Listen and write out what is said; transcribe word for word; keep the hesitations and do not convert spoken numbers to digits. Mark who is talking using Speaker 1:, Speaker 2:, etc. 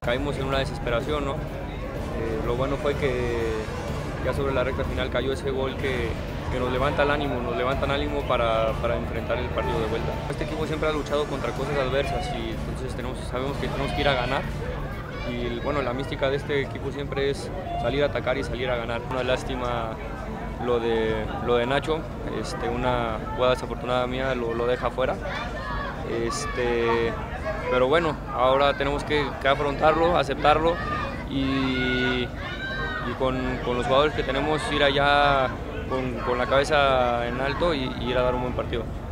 Speaker 1: caímos en una desesperación, ¿no? Eh, lo bueno fue que ya sobre la recta final cayó ese gol que, que nos levanta el ánimo, nos levanta el ánimo para, para enfrentar el partido de vuelta. Este equipo siempre ha luchado contra cosas adversas y entonces tenemos, sabemos que tenemos que ir a ganar. Y bueno, la mística de este equipo siempre es salir a atacar y salir a ganar. Una lástima lo de, lo de Nacho, este, una jugada desafortunada mía lo, lo deja fuera. Este, pero bueno, ahora tenemos que, que afrontarlo, aceptarlo y, y con, con los jugadores que tenemos ir allá con, con la cabeza en alto y, y ir a dar un buen partido.